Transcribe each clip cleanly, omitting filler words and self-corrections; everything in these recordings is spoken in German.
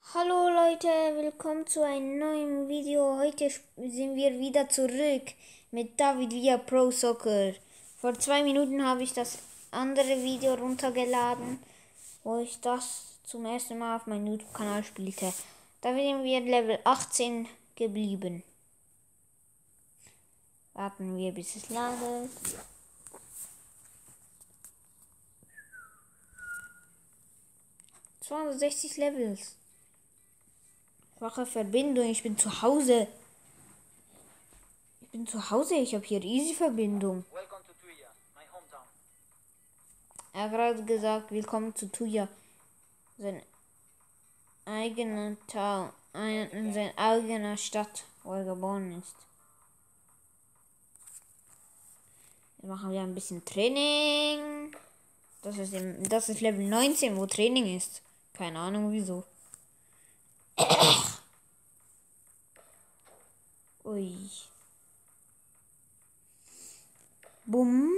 Hallo Leute, willkommen zu einem neuen Video. Heute sind wir wieder zurück mit David via Pro Soccer. Vor 2 Minuten habe ich das andere Video runtergeladen, wo ich das zum ersten Mal auf meinem YouTube-Kanal spielte. Da sind wir Level 18 geblieben. Warten wir, bis es ladet. ...260 Levels. Schwache Verbindung, ich bin zu Hause. Ich habe hier easy Verbindung. Er hat gerade gesagt, willkommen zu Tuya. Sein eigener Town, in seiner eigenen Stadt, wo er geboren ist. Jetzt machen wir ein bisschen Training. Das ist Level 19, wo Training ist. Keine Ahnung wieso. Ui. Bumm.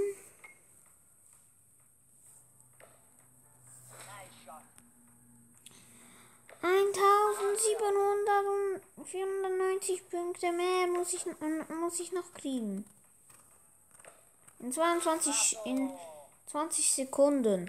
...1794 Punkte mehr muss ich noch kriegen. In 20 Sekunden.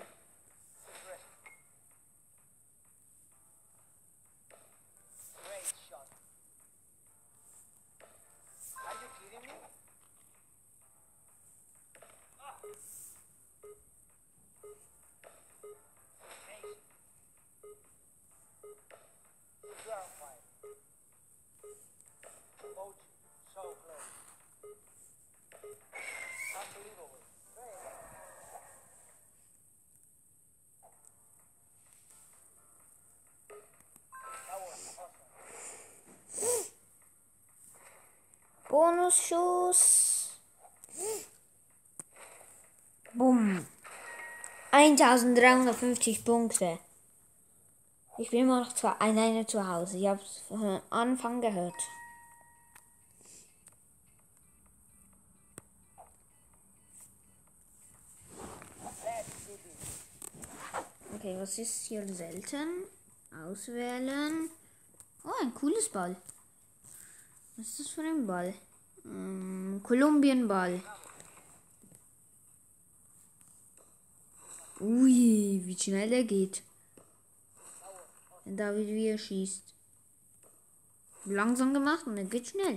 Bonusschuss. Bumm. 1350 Punkte. Ich bin immer noch zwar alleine zu Hause. Ich habe es von Anfang gehört. Okay, was ist hier selten? Auswählen. Oh, ein cooles Ball. Was ist das für ein Ball? Kolumbienball. Ui, wie schnell er geht. Wenn David wie er schießt. Langsam gemacht und er geht schnell.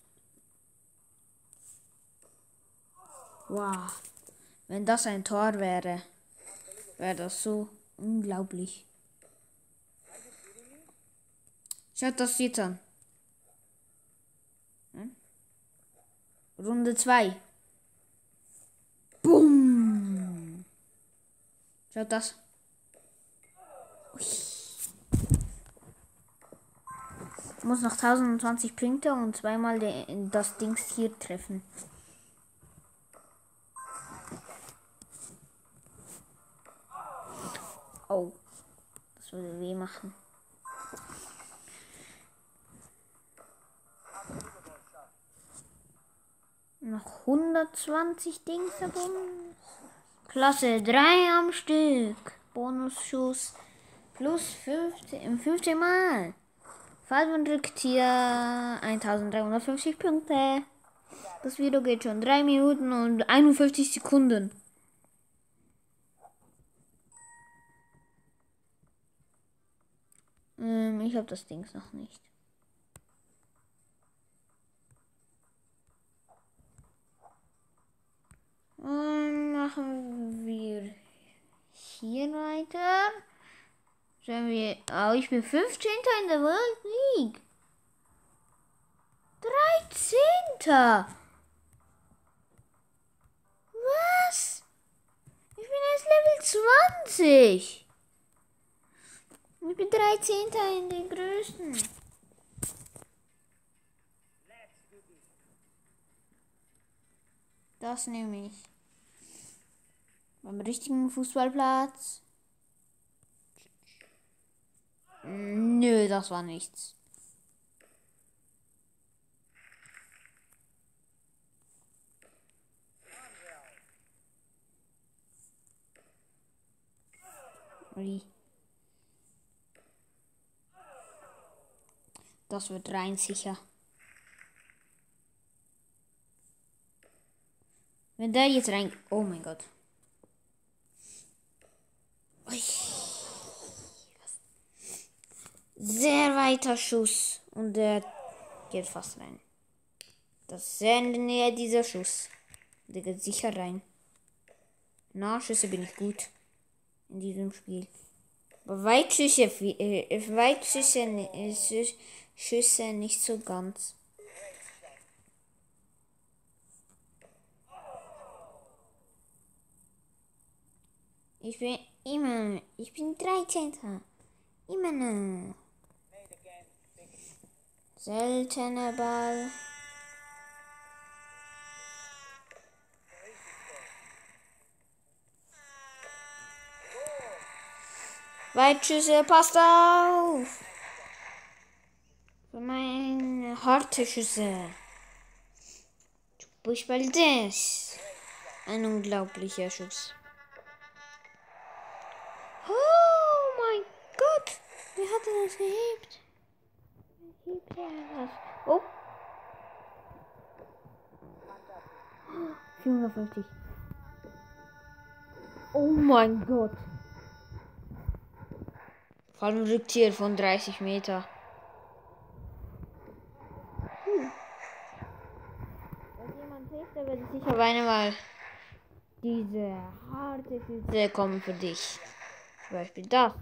Wow. Wenn das ein Tor wäre, wäre das so unglaublich. Schaut das jetzt an. Runde 2. Boom. Schaut das. Ich muss noch 1020 Punkte und zweimal das Dings hier treffen. Oh. Das würde weh machen. Noch 120 Dings verbunden. Klasse 3 am Stück. Bonusschuss. Plus 15 Mal. Fall und Rücktier. 1350 Punkte. Das Video geht schon 3 Minuten und 51 Sekunden. Ich habe das Dings noch nicht. Machen wir hier weiter. Sollen wir. Oh, ich bin 15. in der World League. 13. Was? Ich bin erst Level 20. Ich bin 13. in den größten. Das nehme ich. Beim richtigen Fußballplatz. Nö, das war nichts. Ui. Das wird rein sicher. Wenn der jetzt rein... Oh mein Gott. Ui. Sehr weiter Schuss. Und der geht fast rein. Das ist sehr in der Nähe dieser Schuss. Der geht sicher rein. Nachschüsse bin ich gut. In diesem Spiel. Aber Weitschüsse Schüsse nicht so ganz. Ich bin 13. Immer noch. Seltener Ball. Weitschüsse, passt auf! Für meine harte Schüsse. Fußball das. Ein unglaublicher Schuss. Oh mein Gott! Wie hat er das gehebt? Wie hebt er das? Oh! 450. Oh mein Gott! Vor allem Rückzieher von 30 Meter. Wenn jemand hilft, der wird sicher weinen, weil diese harte Füße kommen für dich. Zum Beispiel das.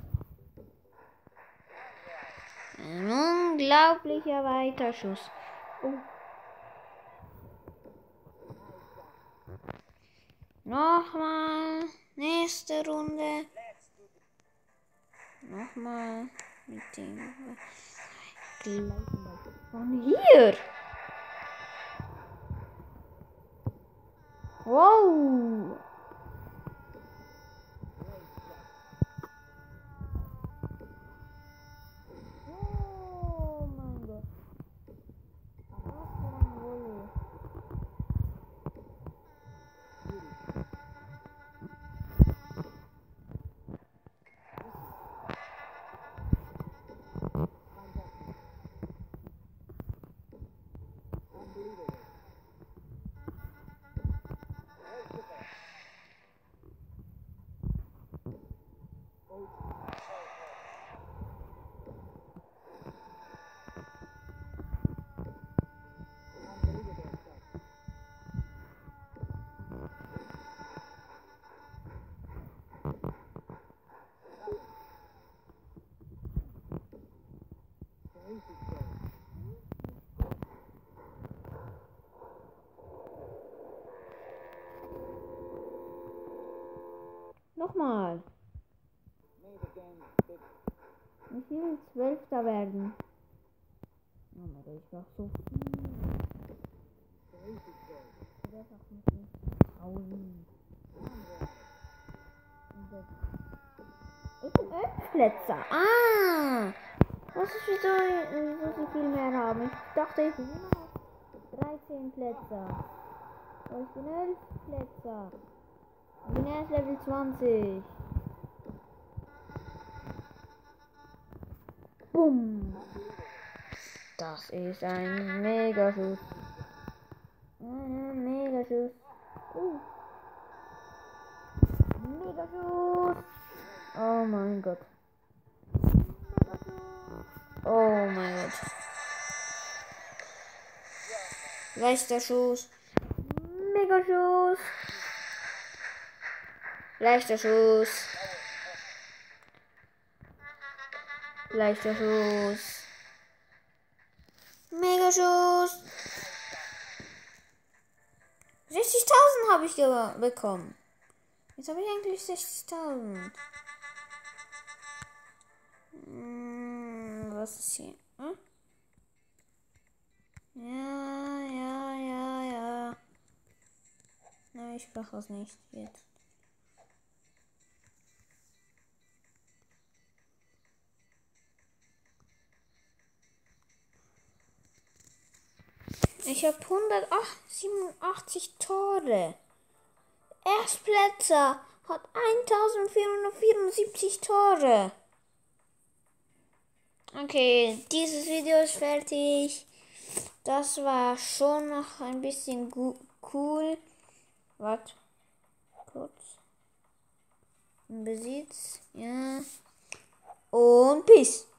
Ein unglaublicher Weiterschuss. Oh. Nochmal. Nächste Runde. Nochmal. Mit dem. Von hier. Wow. Oh mein Gott. Was für ein Volley. Nochmal. Ich will 12. werden. Oh mein Gott, ich mach so viel. Ich werde auch nicht trauen. Ich bin 11 Plätze. Ah! Was ist wieso sie viel mehr haben? Ich dachte, ich bin immer noch 13 Plätze. Aber ich bin 11 Plätze. Ich bin erst Level 20. Bumm. Das ist ein Megaschuss. Ein Megaschuss. Megaschuss. Oh mein Gott. Oh mein Gott. Leichter Schuss. Megaschuss. Leichter Schuss. Leichter Schuss. Megaschuss. 60.000 habe ich bekommen. Jetzt habe ich eigentlich 60.000. Was ist hier? Hm? Ja. Nein, ich mache das nicht jetzt. Ich habe 187 Tore. Erstplätzer hat 1474 Tore. Okay, dieses Video ist fertig. Das war schon noch ein bisschen cool. Warte, kurz. Besitz, ja. Und Peace.